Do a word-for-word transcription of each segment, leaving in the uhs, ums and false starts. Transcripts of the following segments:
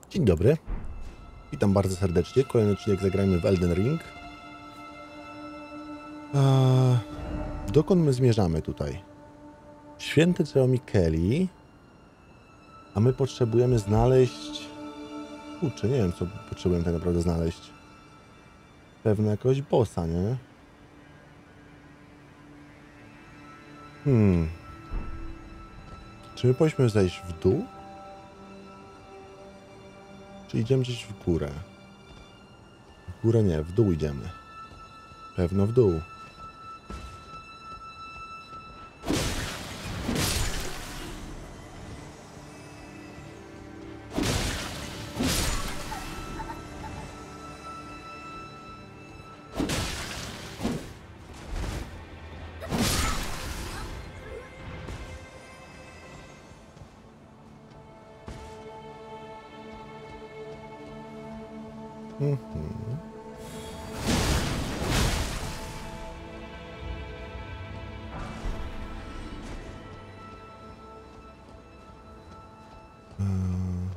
Dzień dobry, witam bardzo serdecznie. Kolejny odcinek zagrajmy w Elden Ring. Eee, dokąd my zmierzamy tutaj? Święte drzewo Mikeli. A my potrzebujemy znaleźć... Kurczę, nie wiem, co potrzebujemy tak naprawdę znaleźć. Pewno jakiegoś bossa, nie? Hmm. Czy my powinniśmy zejść w dół? Czy idziemy gdzieś w górę? W górę nie, w dół idziemy. Pewno w dół. Mhm. Hmm.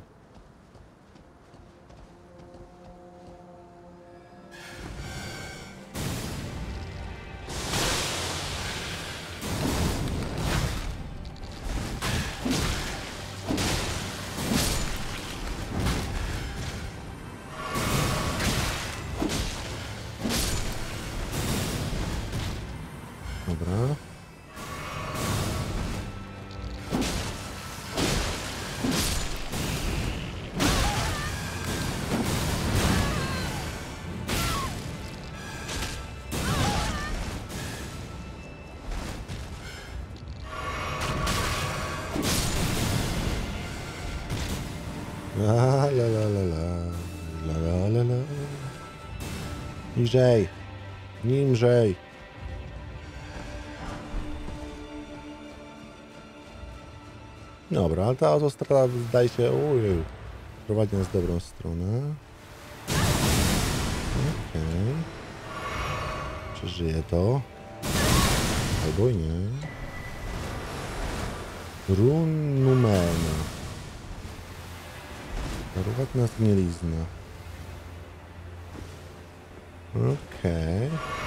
Dobra. La la la la la la la la la. Niżej. Niżej. Dobra, ale ta autostrada zdaje się, ujej, prowadzi nas w dobrą stronę. Okej. Okay. Przeżyję to. Albo i nie. Run numena. Darowatna zgnilizna. Okej. Okay.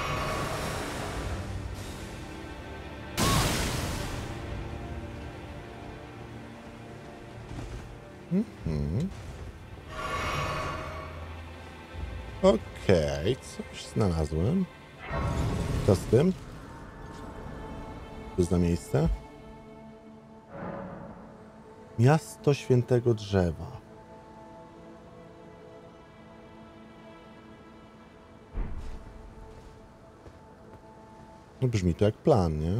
Mhm. Okej, okay. Coś znalazłem. Co z tym? Co za miejsce? Miasto Świętego Drzewa. No brzmi to jak plan, nie?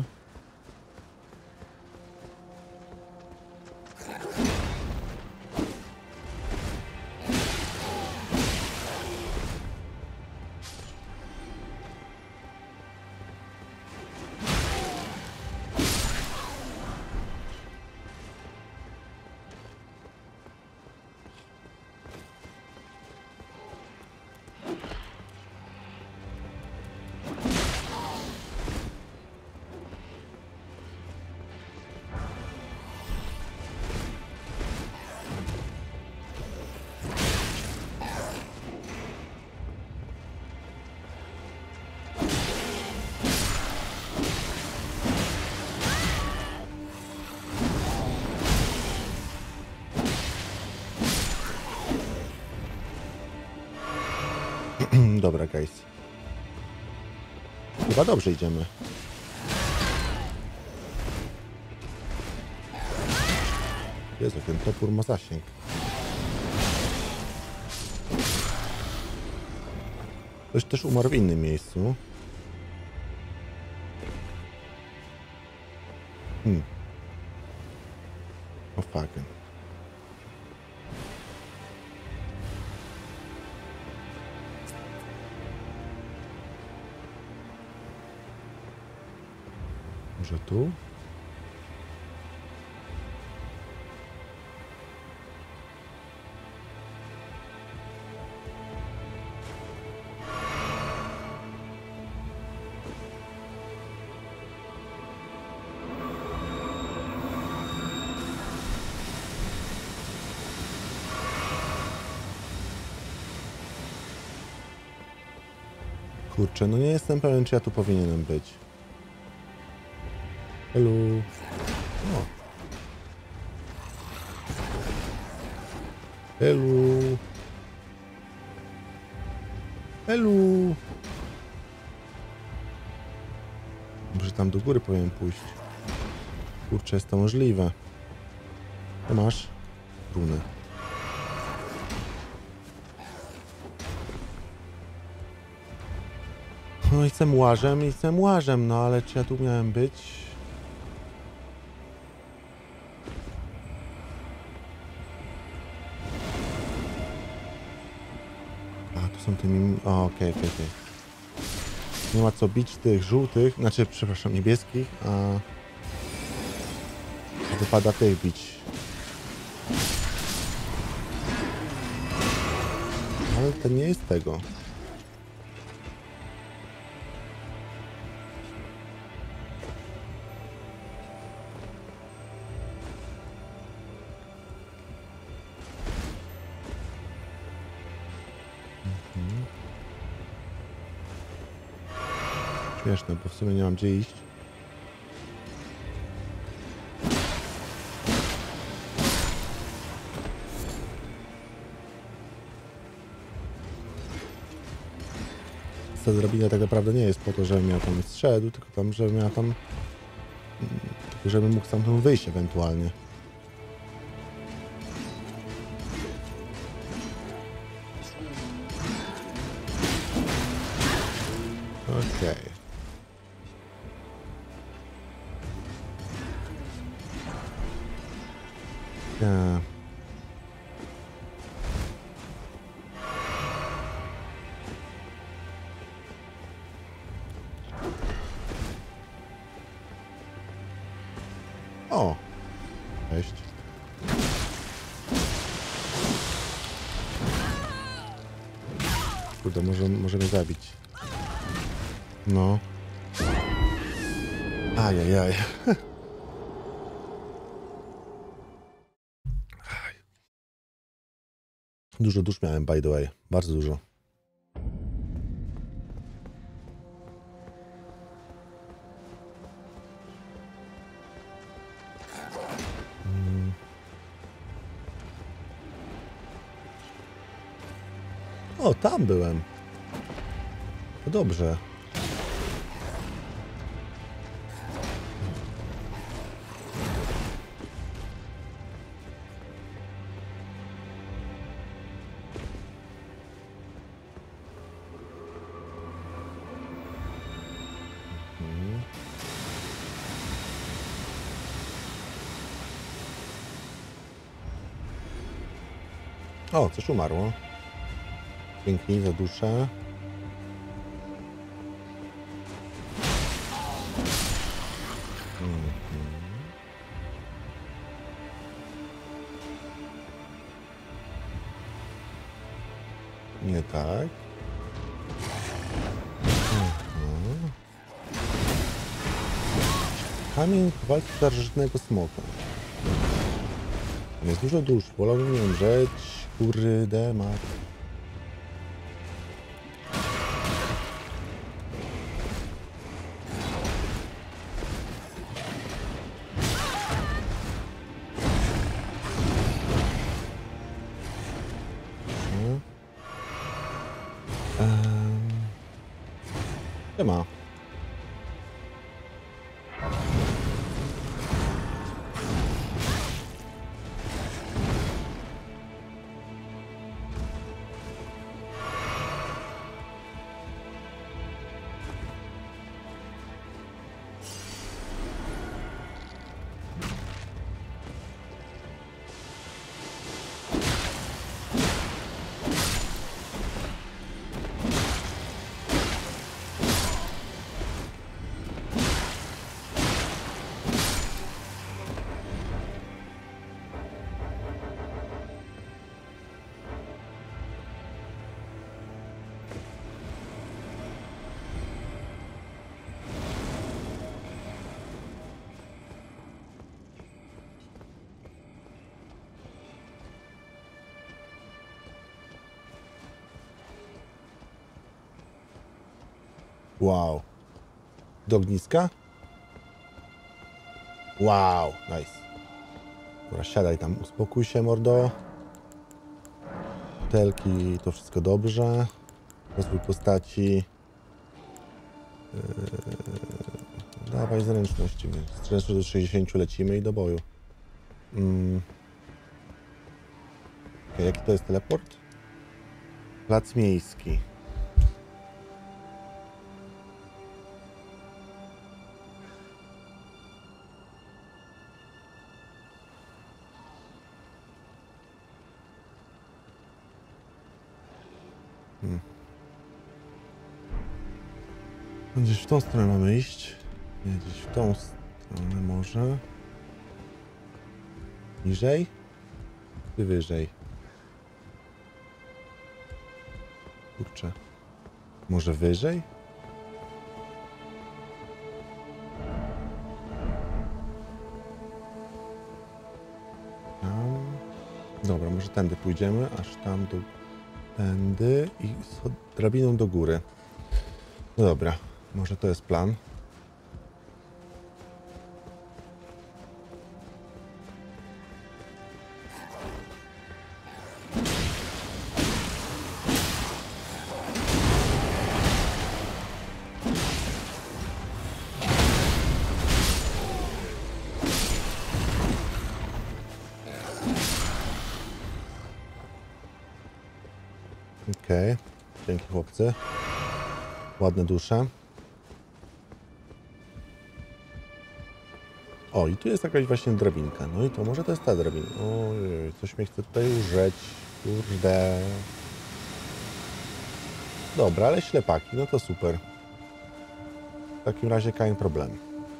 Dobra, guys. Chyba dobrze idziemy. Jezu, ten topór ma zasięg. Ktoś też umarł w innym miejscu. Hmm. O fucking. Może tu? Kurczę, no nie jestem pewien, czy ja tu powinienem być. Hello. O. Hello. Hello. Może tam do góry powinien pójść. Kurczę, jest to możliwe. Co masz? Runy. No i jestem łażem, i jestem łażem, no ale czy ja tu miałem być? A, tu są tymi... O, okej, okej, okej. Nie ma co bić tych żółtych, znaczy, przepraszam, niebieskich, a... Wypada tych bić. Ale to nie jest tego. Mhm. Śmieszne, bo w sumie nie mam gdzie iść. Ta drabina tak naprawdę nie jest po to, żebym ja tam zszedł, tylko tam, żebym ja tam... Tylko żebym mógł stamtąd wyjść ewentualnie. Okej. Okay. Ja. O! Cześć. Kurde, może, może mnie zabić. No. Ajajaj. Dużo dusz miałem, by the way. Bardzo dużo. Hmm. O, tam byłem. To dobrze. O, coś umarło. Dzięki za duszę. Mhm. Nie tak. Mhm. Kamień walki starożytnego smoka. Jest dużo dusz, wolałbym nie umrzeć. Kurde, mat. Um. Nie ma. Wow. Do ogniska? Wow, nice. Dobra, siadaj tam, uspokój się, mordo. Butelki, to wszystko dobrze. Rozwój postaci. Yy... Dawaj zręczności. Zręczność do sześćdziesięciu lecimy i do boju. Mm. Okay, jaki to jest teleport? Plac miejski. Hmm. Gdzieś w tą stronę mamy iść. Nie, gdzieś w tą stronę może. Niżej? Czy wyżej? Kurczę. Może wyżej? Tam. Dobra, może tędy pójdziemy, aż tam do... Tędy i z drabiną do góry. No dobra, może to jest plan. Okej, okay. Dzięki chłopcy. Ładne dusze. O, i tu jest jakaś właśnie drabinka. No i to może to jest ta drabinka. Ojej, coś mnie chce tutaj użyć. Kurde. Dobra, ale ślepaki, no to super. W takim razie kein problem.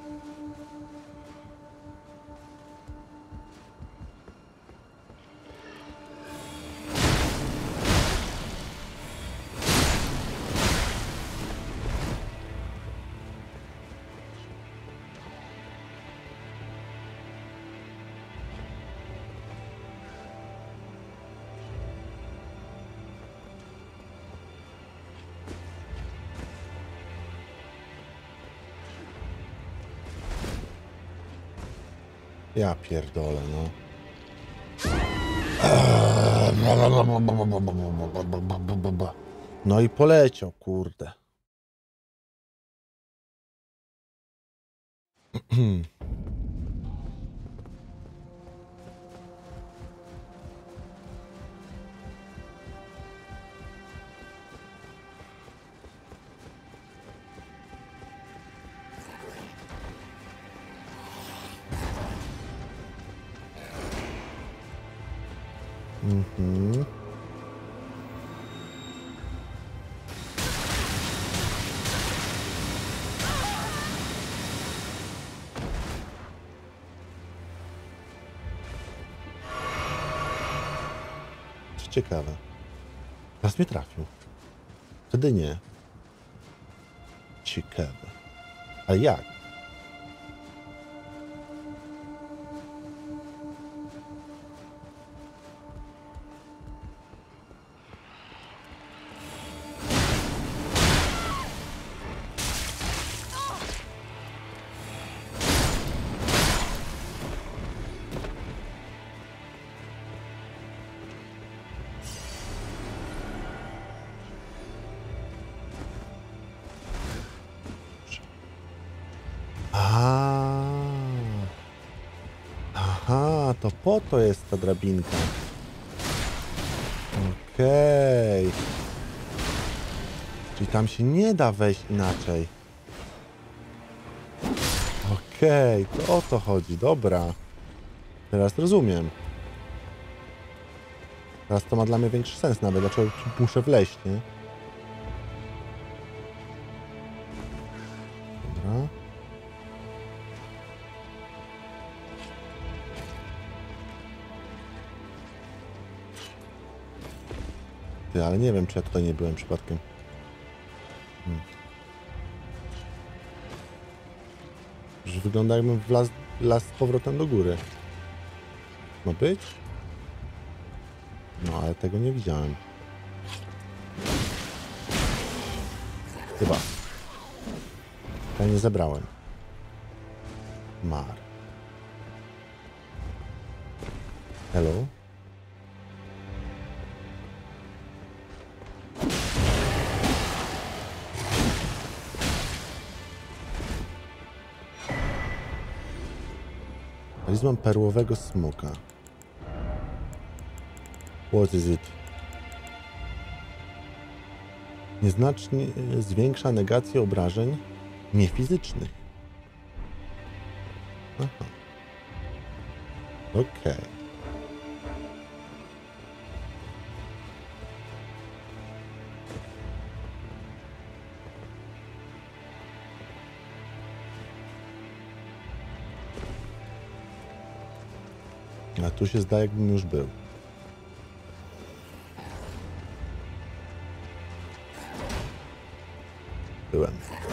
Ja pierdolę, no. No i poleciał, kurde. Mhm. Co ciekawe. Teraz mnie trafił. Wtedy nie. Ciekawe. Ale jak? Aha, to po to jest ta drabinka. Okej. Okay. Czyli tam się nie da wejść inaczej. Okej, okay, to o to chodzi, dobra. Teraz rozumiem. Teraz to ma dla mnie większy sens nawet, dlaczego muszę wleźć, nie? Dobra. Ty, ale nie wiem, czy ja tutaj nie byłem przypadkiem. Hmm. Już wygląda, jakbym wlazł las z powrotem do góry. Ma być? No, ale tego nie widziałem. Chyba. Ja nie zebrałem. Mar. Hello? Talizman perłowego smoka. What is it? Nieznacznie zwiększa negację obrażeń niefizycznych. Aha. Okej. Okay. A tu się zdaje, jakbym już był. Byłem.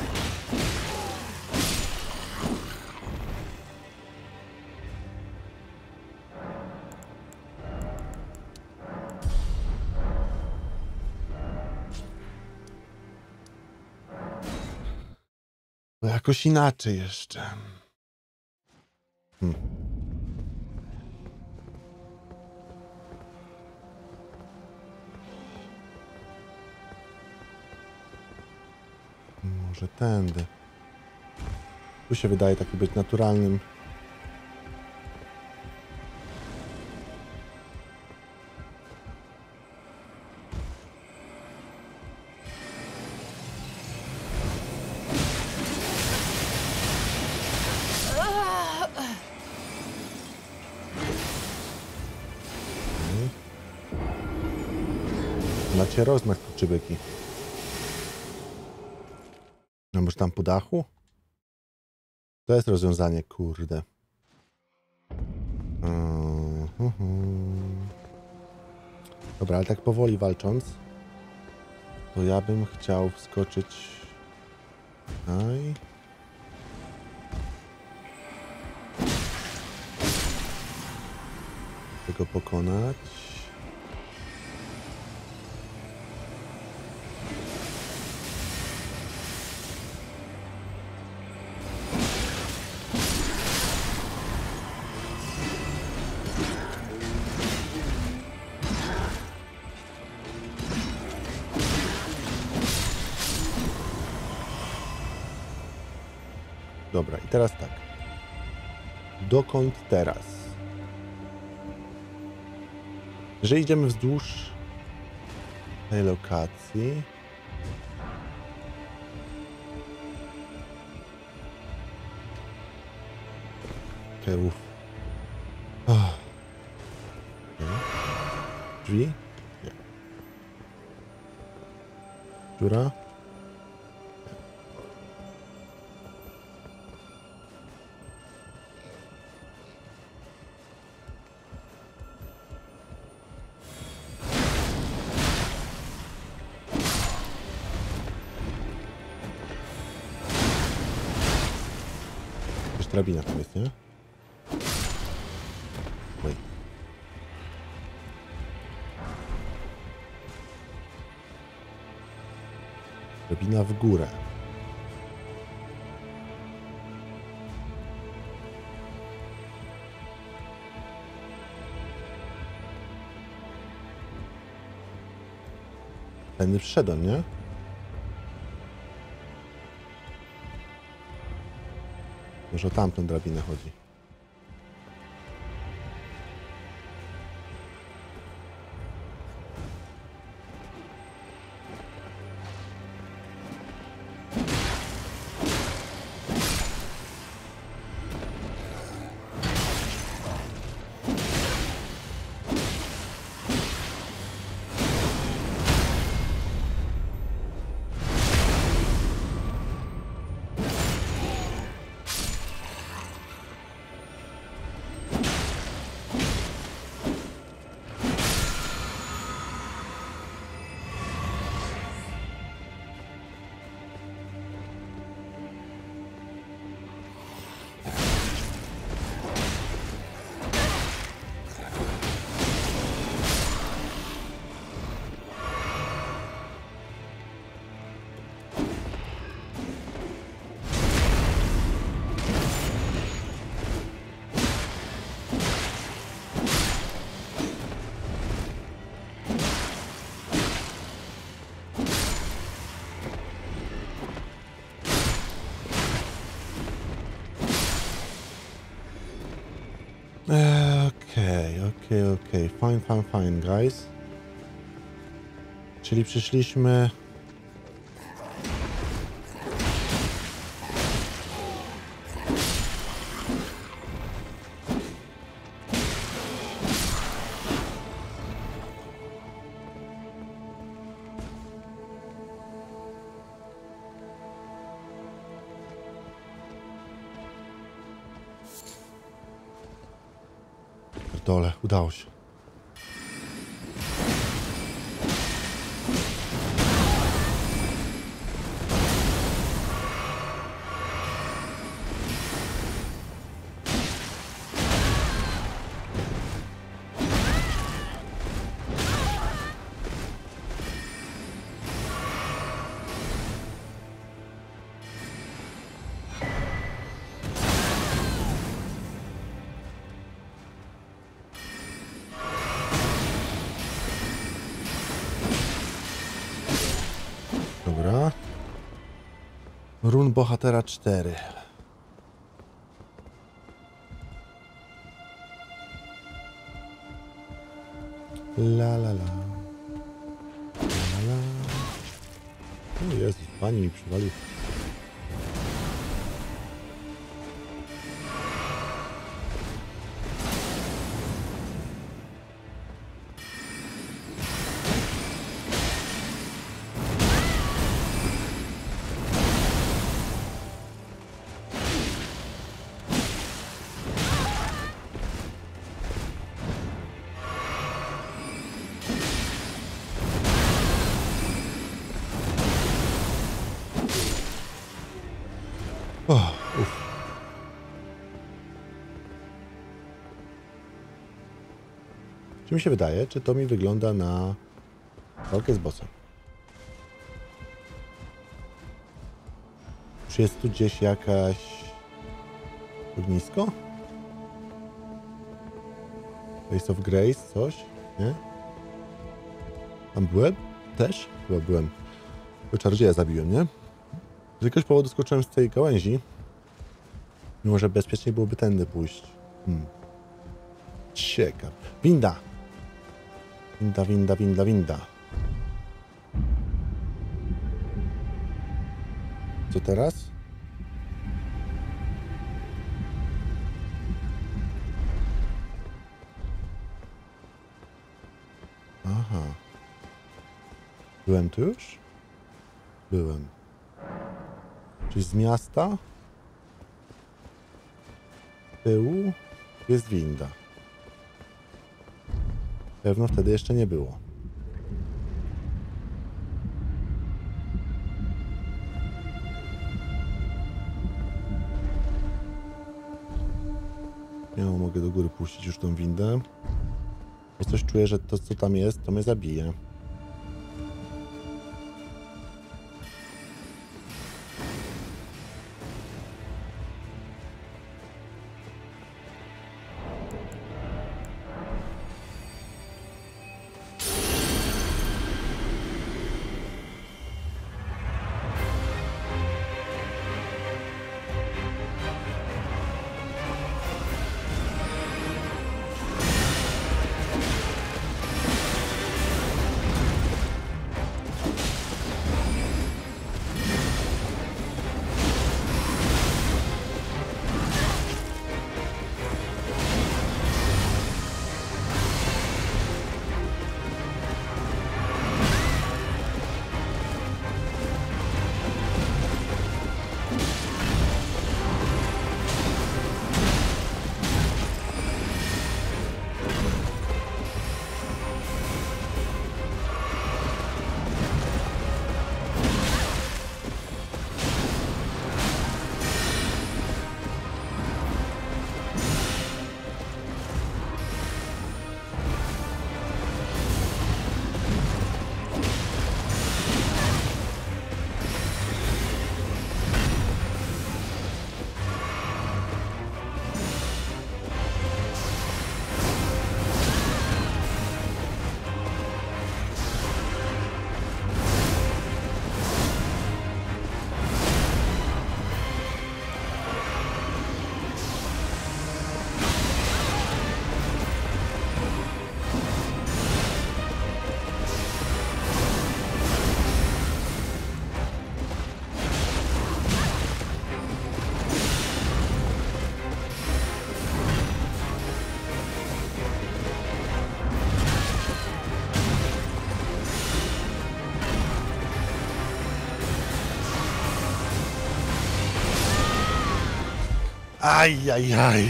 No jakoś inaczej jeszcze. Hmm. Może tędy. Tu się wydaje taki być naturalnym. Macie rozmach kurczybyki. A może tam po dachu? To jest rozwiązanie, kurde. Uh-huh. Dobra, ale tak powoli walcząc, to ja bym chciał wskoczyć. Aj. Tego pokonać. Dobra, i teraz tak. Dokąd teraz? Jeżeli idziemy wzdłuż tej lokacji... Kełów. Oh. Drzwi? Nie. Dziura? Drabina tam jest, nie? Oj. Drabina w górę. Tędy przyszedłem, nie? Może o tamtą drabinę chodzi. okej, okej. Fine, fine, fine, guys. Czyli przyszliśmy... Dole, udało się. Dobra. Run bohatera cztery. La la la. La la. O Jezus, pani mi przywalił. O, uff. Czy mi się wydaje, czy to mi wygląda na walkę z bossem? Czy jest tu gdzieś jakaś ognisko? Face of Grace, coś? Nie? Tam byłem? Też? Chyba byłem. To czarodzieja zabiłem, nie? Z jakiegoś powodu skoczyłem z tej gałęzi. Mimo, że bezpiecznie byłoby tędy pójść. Hmm. Ciekaw. Winda! Winda, winda, winda, winda. Co teraz? Aha. Byłem tu już? Byłem. Czyli z miasta z tyłu jest winda. Pewno wtedy jeszcze nie było. Ja mogę do góry puścić już tą windę. Bo coś czuję, że to, co tam jest, to mnie zabije. Aj, aj, aj.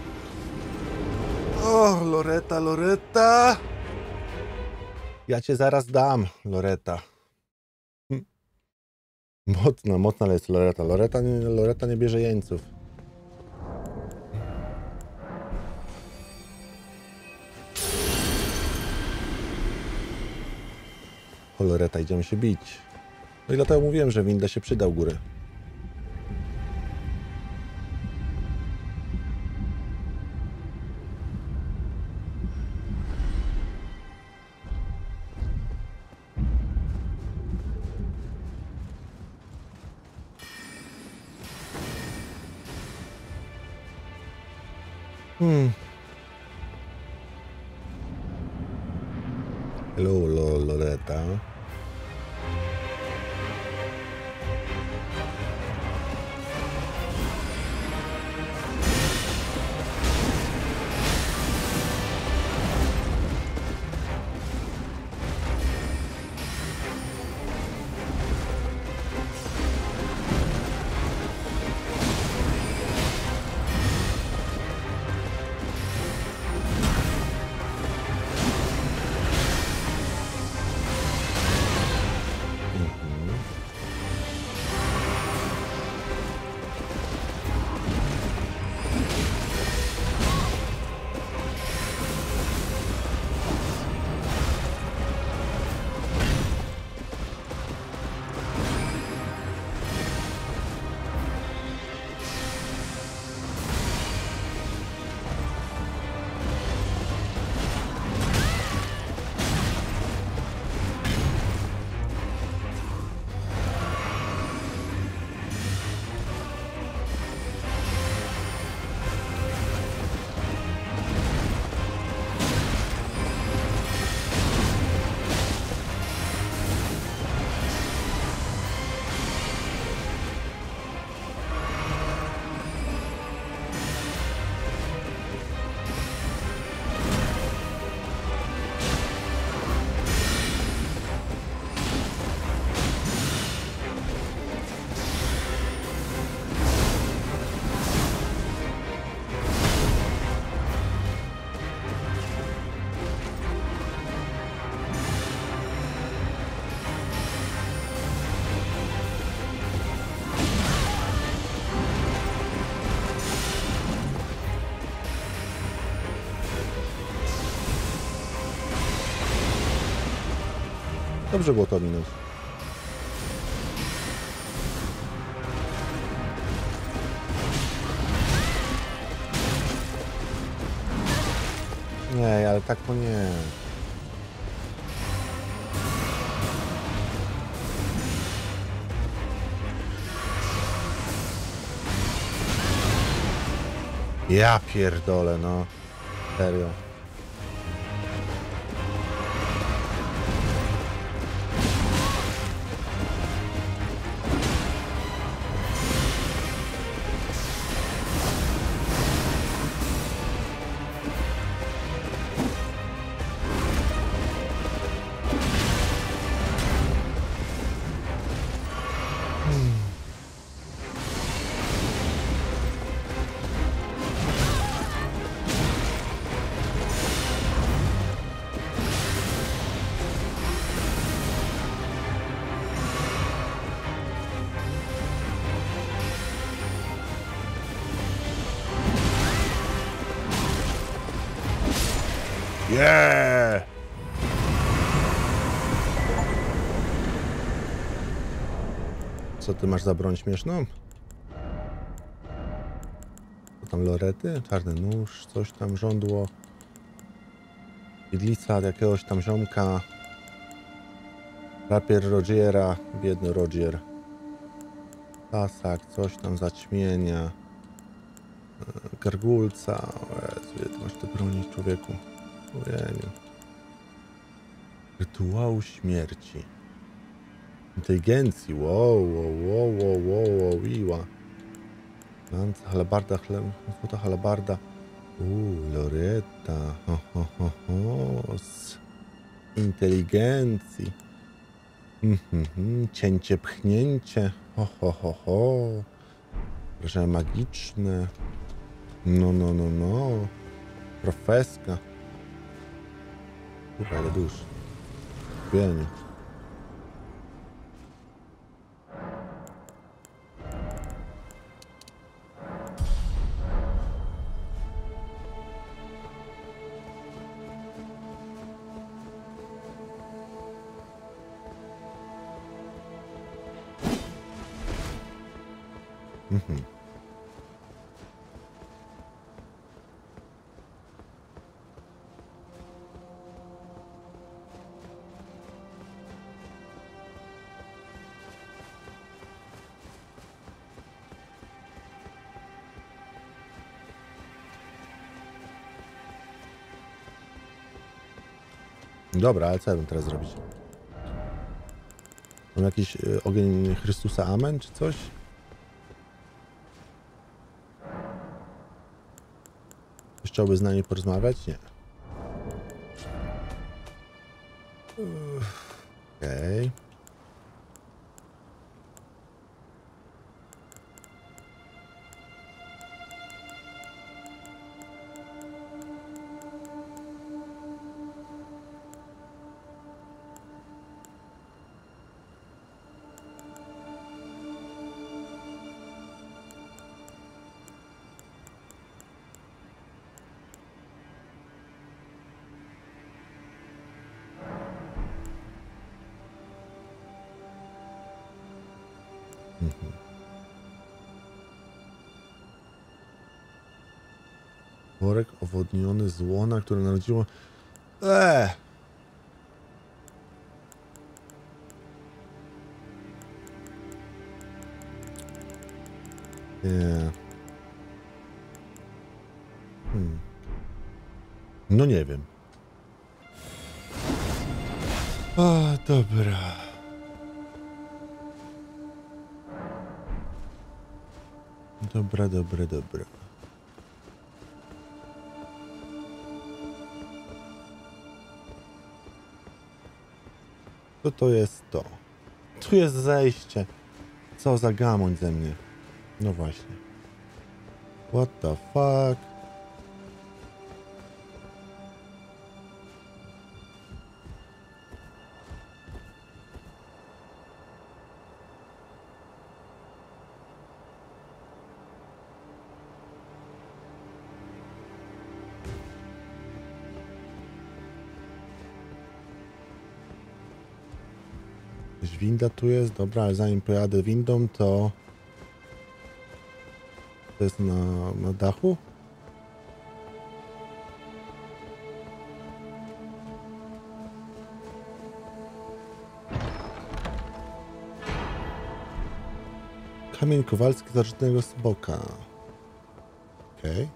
O, Loreta, Loreta. Ja cię zaraz dam, Loreta. Hm. Mocna, mocna jest Loreta. Loreta nie, Loreta nie bierze jeńców. O, Loreta, idziemy się bić. No i dlatego mówiłem, że winda się przyda u góry. Hmm. Hello, lo, Loreta. Dobrze było to minąć. Nie, ale tak to nie. Ja pierdolę, no. Serio. Yeah! Co ty masz za broń śmieszną? Co tam, lorety? Czarny nóż, coś tam, żądło. Idlica od jakiegoś tam ziomka. Rapier Rogiera, biedny Rogier. Tasak, coś tam, zaćmienia. Gargulca. O Jezu, ile ty masz te broni, człowieku? Ojeniu. Rytuału śmierci. Inteligencji. Wow, wow, wow, wow, wow, wow, iła. Lanca, halabarda, chleb, złota halabarda. Uuu, Loreta. Ho, ho, ho, ho. Z inteligencji. Mm, mm, mm. Cięcie, pchnięcie. Ho, ho, ho, ho. Wrażenia magiczne. No, no, no, no. Profeska. Kurwa, ale dusz. Pienię. Mhm. Dobra, ale co ja bym teraz zrobić? Mam jakiś y, ogień Chrystusa Amen, czy coś? Ktoś chciałby z nami porozmawiać? Nie. Okej. Okay. Mhm. Worek owodniony z łona, które narodziło... Eee! Nie. Hmm. No nie wiem. O, dobra. Dobra, dobra, dobra. Co to jest to? Tu jest zejście. Co za gamoń ze mnie. No właśnie. What the fuck? Jakaś winda tu jest? Dobra, ale zanim pojadę windą, to... To jest na, na dachu? Kamień kowalski zaczynnego z boka. Okej. Okay.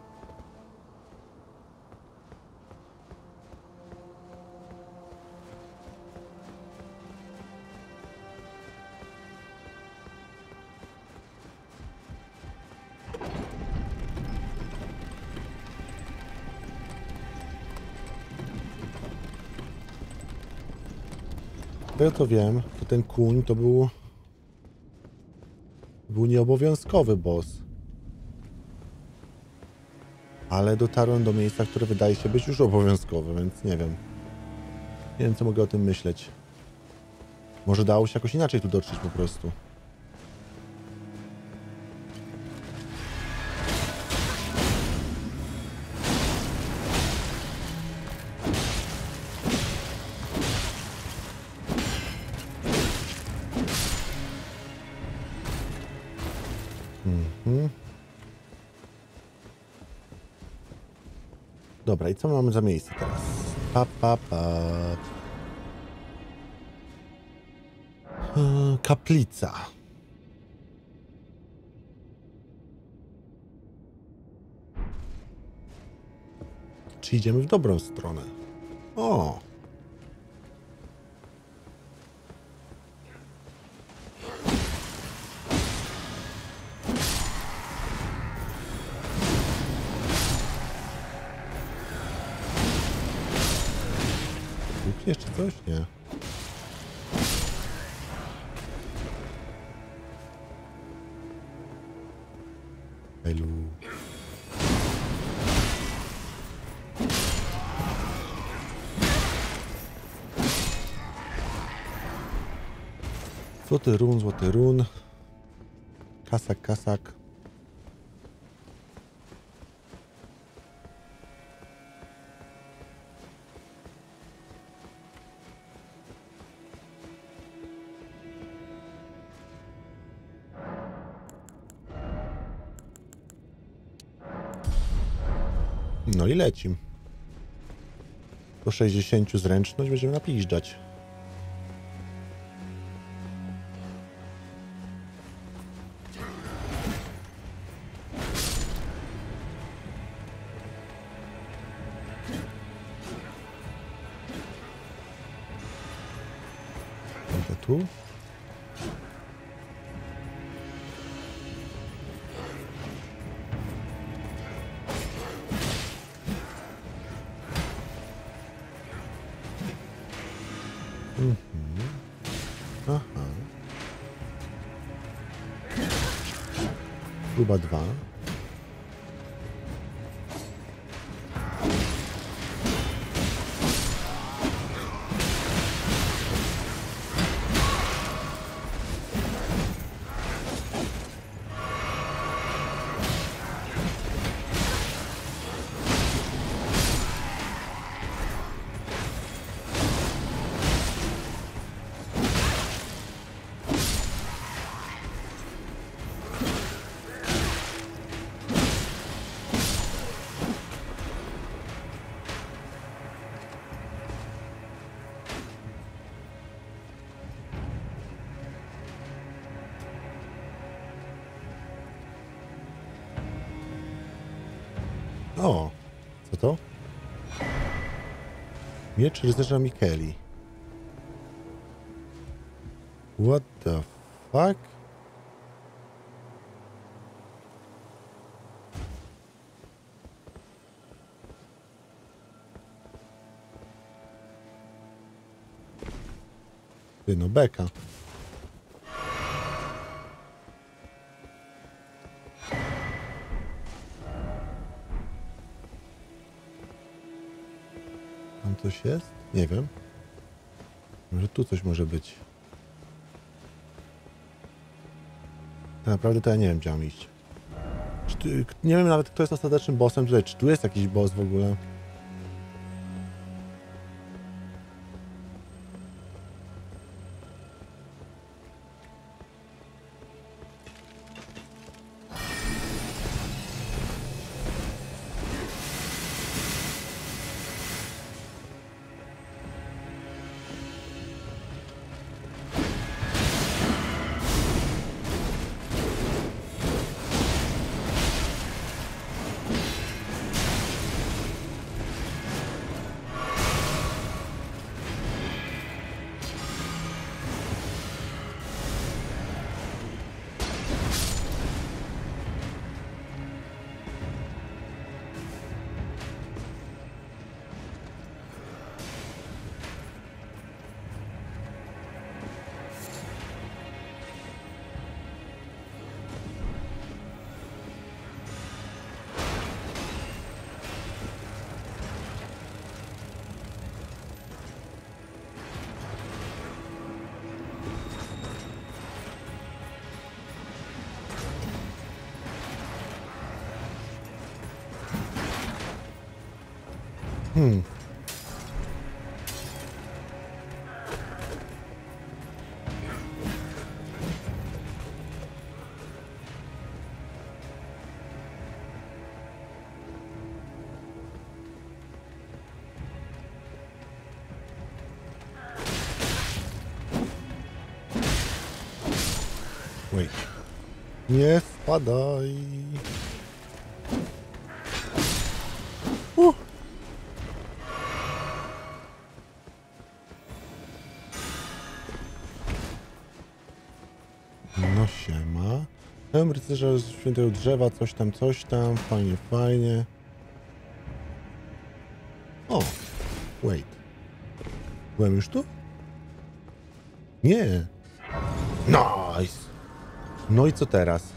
Ja to wiem, to ten kuń to był... Był nieobowiązkowy boss. Ale dotarłem do miejsca, które wydaje się być już obowiązkowe, więc nie wiem. Nie wiem, co mogę o tym myśleć. Może dało się jakoś inaczej tu dotrzeć po prostu. Mhm. Dobra, i co mamy za miejsce teraz? Pa, pa, pa. Eee, kaplica. Czy idziemy w dobrą stronę? O! Jeszcze coś? Nie. Helu. Złoty run, złoty run. Kasak, kasak. No i lecim. Po sześćdziesięciu zręczność będziemy napiżdżać. Idę tu. Mhm. Aha. Próba dwa. O, co to? Miecz rycerza Mikeli. What the fuck? Ty, no beka. Tam coś jest? Nie wiem. Może tu coś może być. Tak naprawdę to ja nie wiem, gdzie mam iść. Czy tu, nie wiem nawet, kto jest ostatecznym bossem tutaj. Czy tu jest jakiś boss w ogóle? Hmm. Wait. Nie wpadaj. Uh. No siema. Hełm rycerza świętego drzewa, coś tam, coś tam. Fajnie, fajnie. O! Wait. Byłem już tu? Nie. Nice! No i co teraz?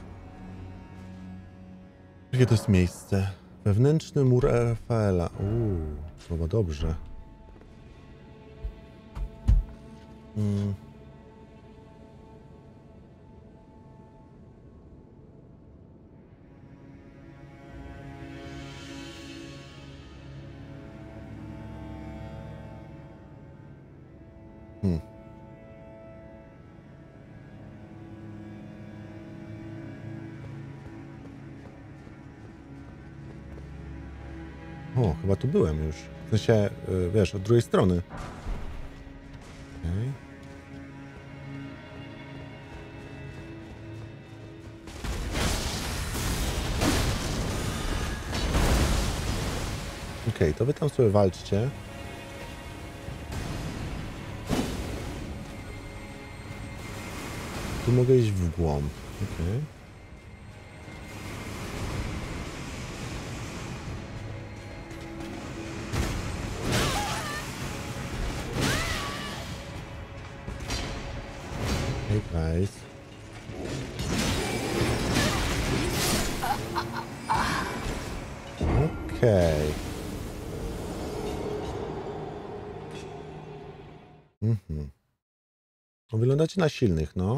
Jakie to jest miejsce? Wewnętrzny mur Rafaela. Uuu, to chyba dobrze. Hmm. Hmm. O, chyba tu byłem już. W sensie, yy, wiesz, od drugiej strony. Okej. Okej, okay, to wy tam sobie walczcie. Tu mogę iść w głąb. Okej. Okay. Hey guys. Okej. Okay. Mhm. Wyglądacie na silnych, no.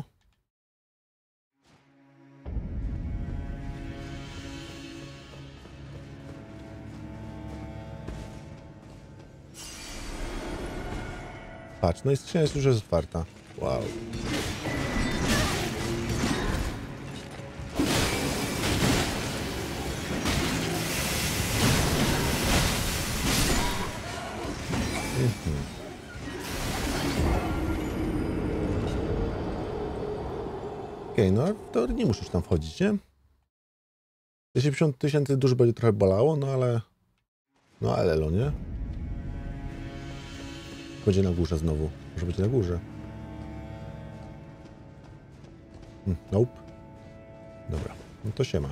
Patrz, no i skrzynia jest już otwarta. Wow. Mhm. Okej, okay, no to nie musisz tam wchodzić, nie? siedemdziesiąt tysięcy dusz będzie trochę bolało, no ale... No ale elo, nie? Będzie na górze znowu. Może być na górze. Hmm, nope. Dobra, no to się ma.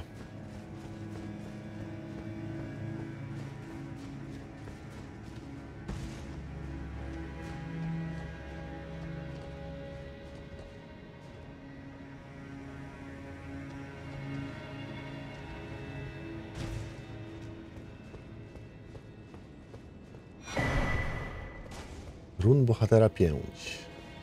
Run bohatera pięć.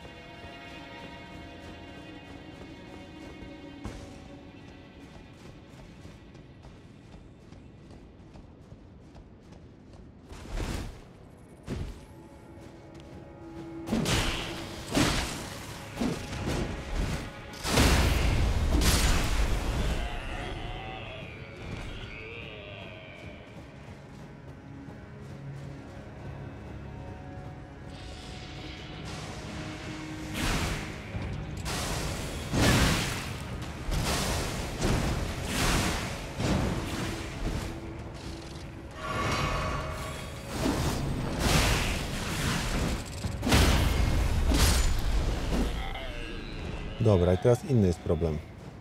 Dobra, i teraz inny jest problem.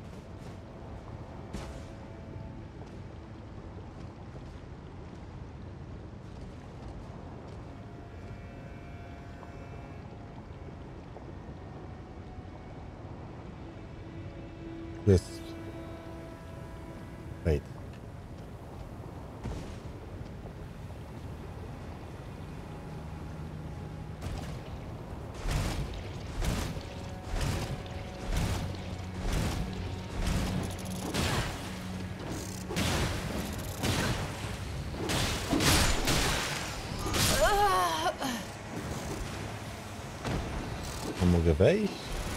Jest. Wait. A mogę wejść?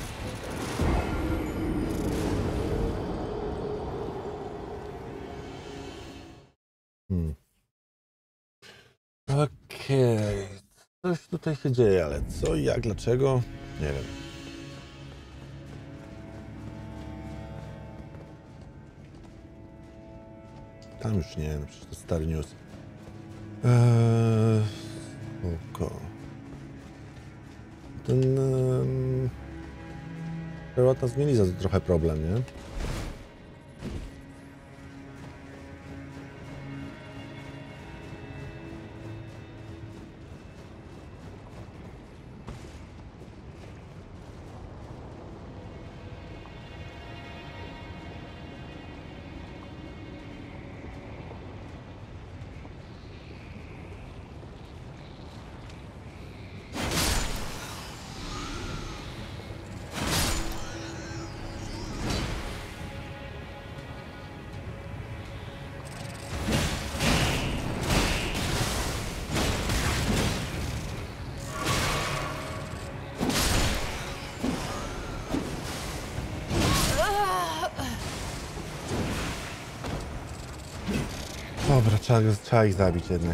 Hmm. Okej. Okay. Coś tutaj się dzieje, ale co, jak, dlaczego? Nie wiem. Tam już nie wiem, przecież to stary news. Eee, oko. Ten... Um, Prywatna zmieliza to trochę problem, nie? Dobra, trzeba, trzeba ich zabić jednak.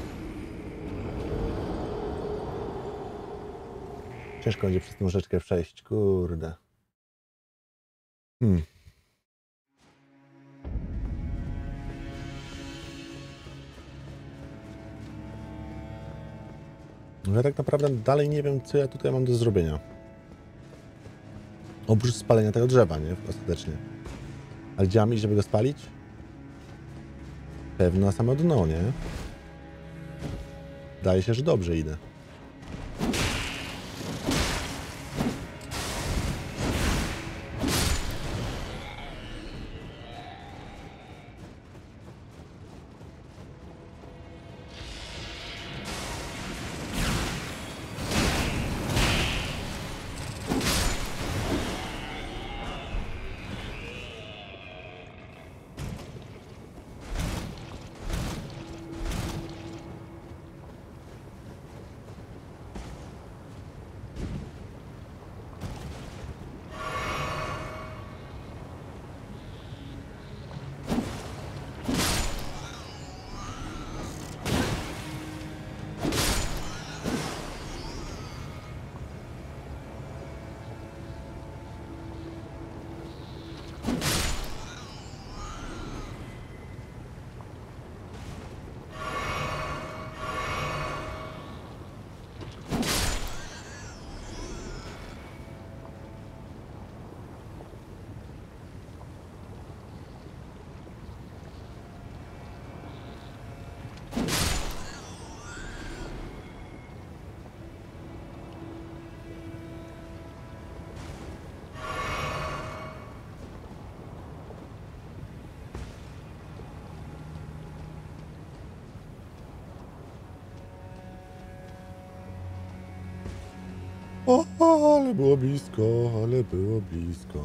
Ciężko będzie przez tą rzeczkę przejść, kurde. Hmm. No ja tak naprawdę dalej nie wiem, co ja tutaj mam do zrobienia. Oprócz spalenia tego drzewa, nie? Ostatecznie. Ale gdzie mam iść, żeby go spalić? Pewno na samo dno, nie? Wydaje się, że dobrze idę. O, ale było blisko, ale było blisko.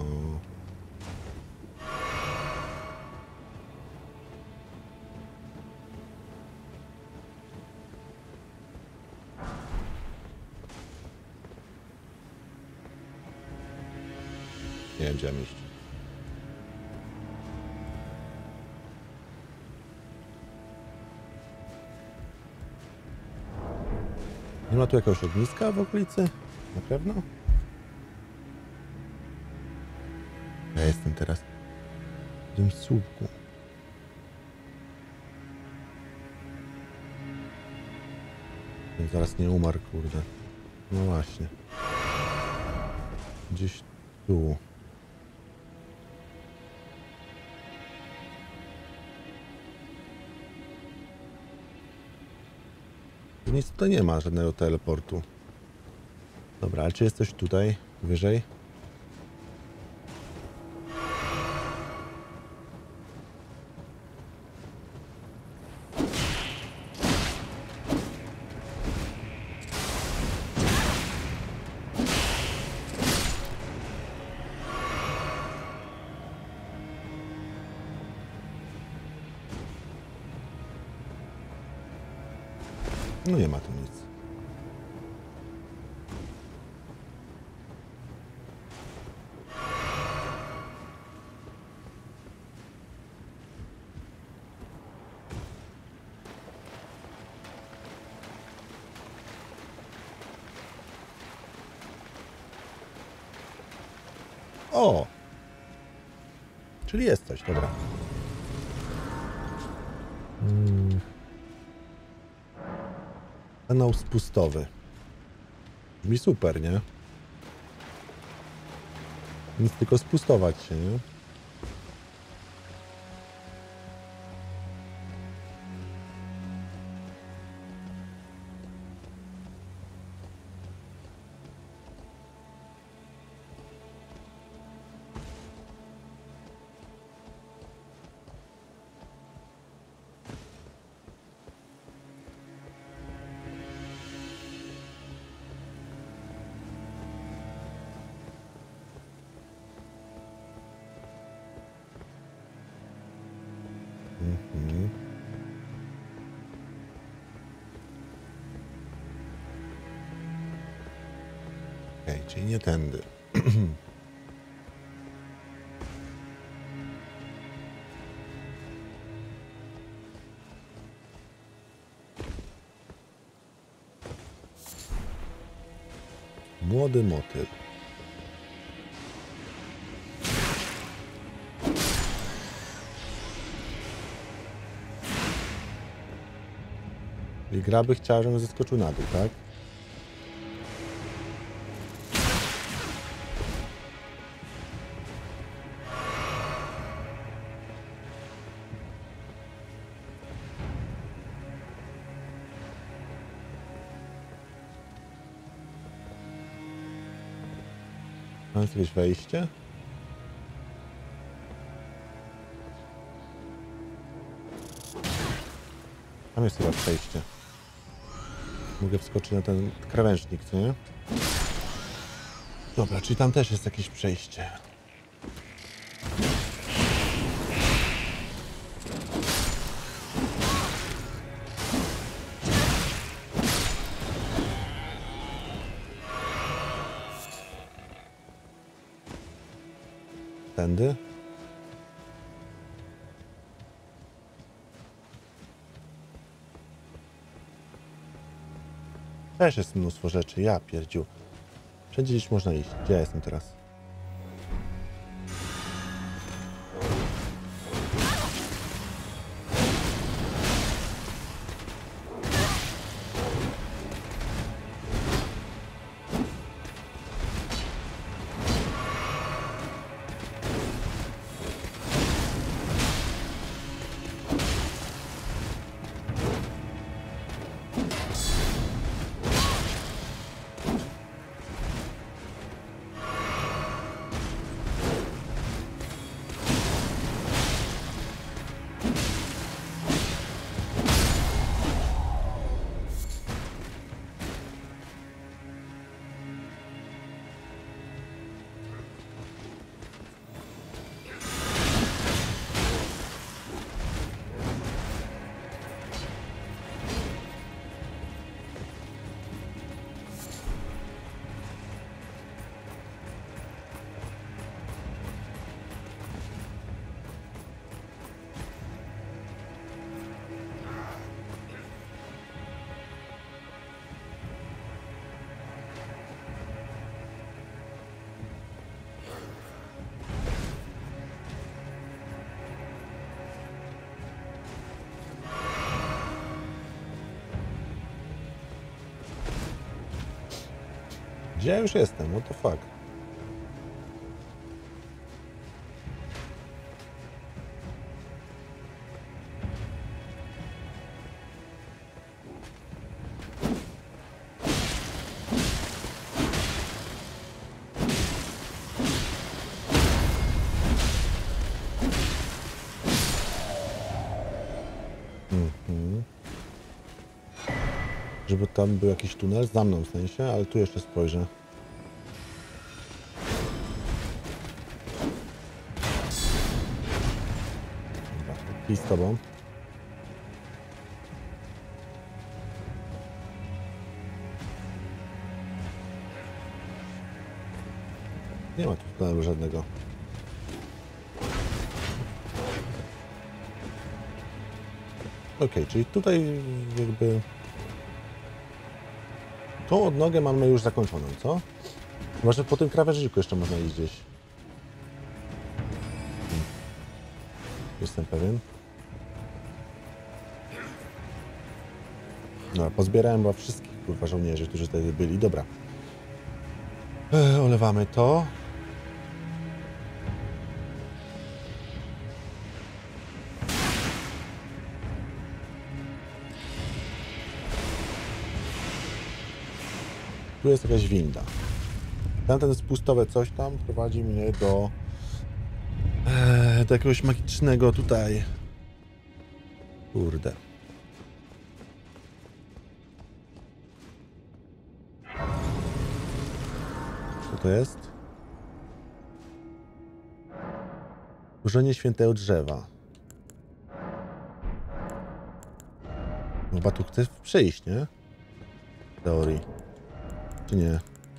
Nie wiem, gdzie mam iść. Nie ma tu jakiegoś ogniska w okolicy? Na pewno? Ja jestem teraz w tym słupku. Bym zaraz nie umarł, kurde. No właśnie. Gdzieś tu. Nic tutaj nie ma, żadnego teleportu. Dobra, ale czy jest coś tutaj, wyżej? No nie ma tu nic. O! Czyli jest coś, dobra. Hmm. Kanał spustowy. Brzmi super, nie? Nic tylko spustować się, nie? Mhm. Okej, okay, czyli nie tędy. Młody motyl. I gra by chciała, żebym zeskoczył na dół, tak? Mam jakieś wejście? Tam jest chyba przejście. Mogę wskoczyć na ten krawężnik, co nie? Dobra, czyli tam też jest jakieś przejście. Tędy? Też jest mnóstwo rzeczy, ja pierdziu. Wszędzie gdzieś można iść. Gdzie ja jestem teraz? Gdzie ja już jestem? What the fuck? Mhm. Żeby tam był jakiś tunel, za mną w sensie, ale tu jeszcze spojrzę. Dobra, i z tobą. Nie ma tu tunelu żadnego. Ok, czyli tutaj jakby... Tą odnogę mamy już zakończoną, co? Chyba, że po tym krawężniku jeszcze można iść gdzieś. Hmm. Jestem pewien. No, pozbierałem chyba wszystkich kurwa żołnierzy, którzy wtedy byli. Dobra. Eee, olewamy to. Tu jest jakaś winda. Tamten spustowe coś tam prowadzi mnie do, e, do jakiegoś magicznego tutaj. Kurde. Co to jest? Korzenie świętego drzewa. Chyba tu chcę przejść, nie? W teorii. Czy nie?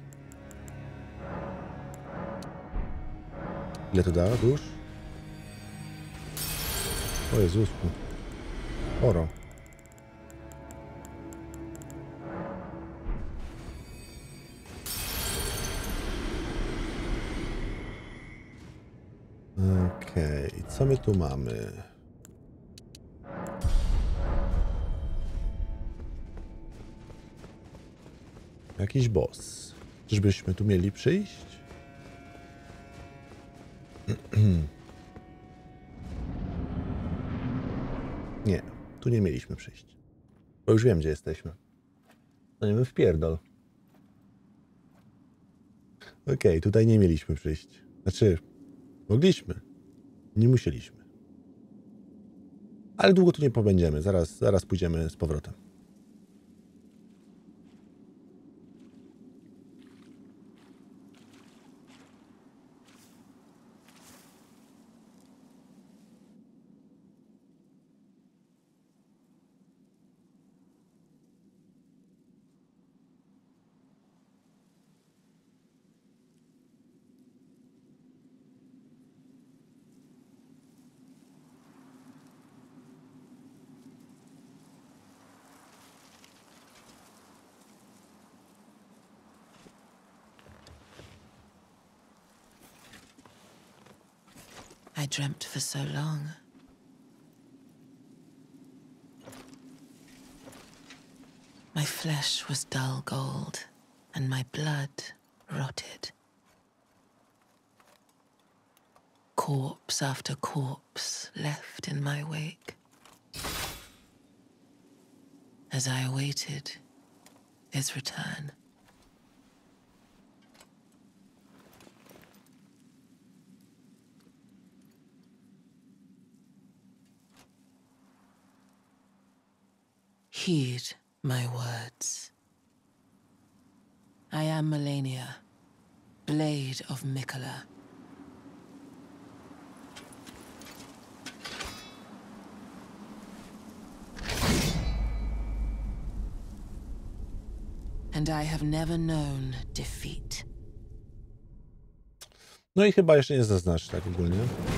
Ile to da dusz? O Jezusku. Oro. Okej, okay. Co my tu mamy? Jakiś boss. Czyżbyśmy tu mieli przyjść? Nie, tu nie mieliśmy przyjść. Bo już wiem, gdzie jesteśmy. To nie my wpierdol. Okej, okay, tutaj nie mieliśmy przyjść. Znaczy, mogliśmy. Nie musieliśmy. Ale długo tu nie pobędziemy. Zaraz, zaraz pójdziemy z powrotem. I dreamt for so long. My flesh was dull gold, and my blood rotted. Corpse after corpse left in my wake, as I awaited his return. Heed my words. I am Melania, Blade of Miquella. And I have never known defeat. No i chyba jeszcze nie zaznacz tak ogólnie.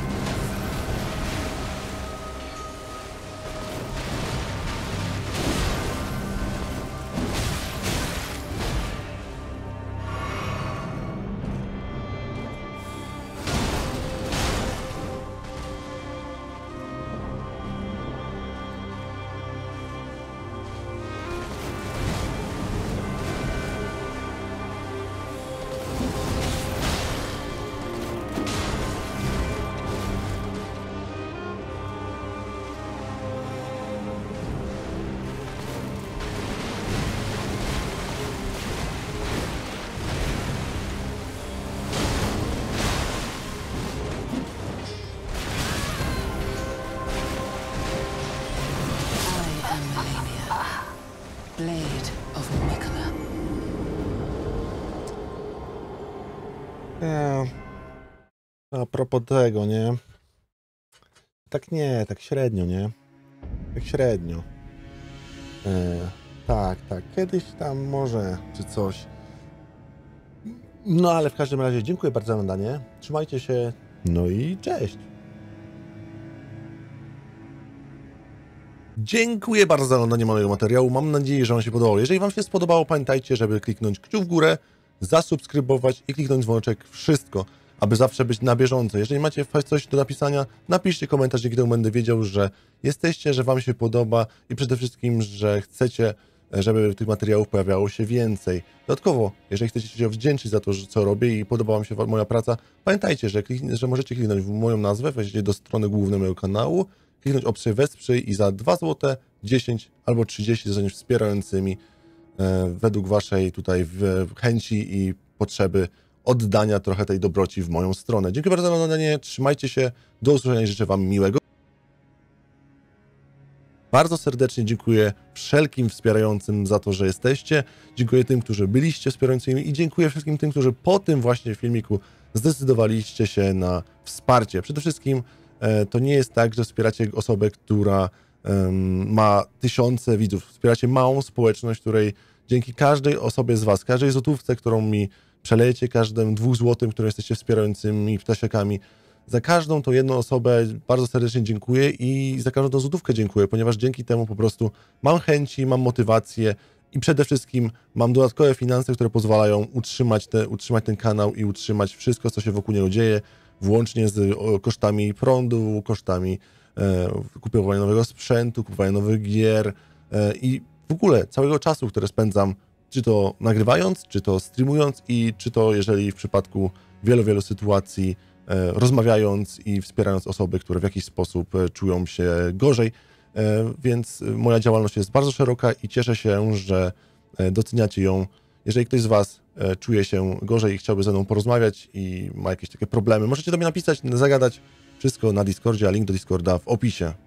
Blade of Miquella. Nie. A propos tego, nie? Tak nie, tak średnio, nie? Tak średnio. E, tak, tak. Kiedyś tam może, czy coś. No ale w każdym razie dziękuję bardzo za oglądanie. Trzymajcie się. No i cześć. Dziękuję bardzo za oglądanie mojego materiału. Mam nadzieję, że on się podobał. Jeżeli wam się spodobało, pamiętajcie, żeby kliknąć kciuk w górę, zasubskrybować i kliknąć dzwoneczek. Wszystko, aby zawsze być na bieżąco. Jeżeli macie coś do napisania, napiszcie komentarz, dzięki temu będę wiedział, że jesteście, że wam się podoba i przede wszystkim, że chcecie, żeby tych materiałów pojawiało się więcej. Dodatkowo, jeżeli chcecie się wdzięczyć za to, co robię i podoba wam się moja praca, pamiętajcie, że, kliknij, że możecie kliknąć w moją nazwę, wejdziecie do strony głównej mojego kanału, kliknąć opcję wesprzyj i za dwa złote, dziesięć albo trzydzieści zostaniesz wspierającymi e, według waszej tutaj w, chęci i potrzeby oddania trochę tej dobroci w moją stronę. Dziękuję bardzo za oglądanie, trzymajcie się, do usłyszenia i życzę wam miłego. Bardzo serdecznie dziękuję wszelkim wspierającym za to, że jesteście. Dziękuję tym, którzy byliście wspierającymi i dziękuję wszystkim tym, którzy po tym właśnie filmiku zdecydowaliście się na wsparcie. Przede wszystkim to nie jest tak, że wspieracie osobę, która um, ma tysiące widzów. Wspieracie małą społeczność, której dzięki każdej osobie z was, każdej złotówce, którą mi przelejecie, każdym dwóch złotym, które jesteście wspierającymi ptasiakami, za każdą tą jedną osobę bardzo serdecznie dziękuję i za każdą tą złotówkę dziękuję, ponieważ dzięki temu po prostu mam chęci, mam motywację i przede wszystkim mam dodatkowe finanse, które pozwalają utrzymać, te, utrzymać ten kanał i utrzymać wszystko, co się wokół niego dzieje. włącznie z o, kosztami prądu, kosztami e, kupowania nowego sprzętu, kupowania nowych gier e, i w ogóle całego czasu, które spędzam, czy to nagrywając, czy to streamując i czy to, jeżeli w przypadku wielu, wielu sytuacji e, rozmawiając i wspierając osoby, które w jakiś sposób e, czują się gorzej. E, więc moja działalność jest bardzo szeroka i cieszę się, że e, doceniacie ją. Jeżeli ktoś z was e, czuje się gorzej i chciałby ze mną porozmawiać i ma jakieś takie problemy, możecie do mnie napisać, zagadać. Wszystko na Discordzie, a link do Discorda w opisie.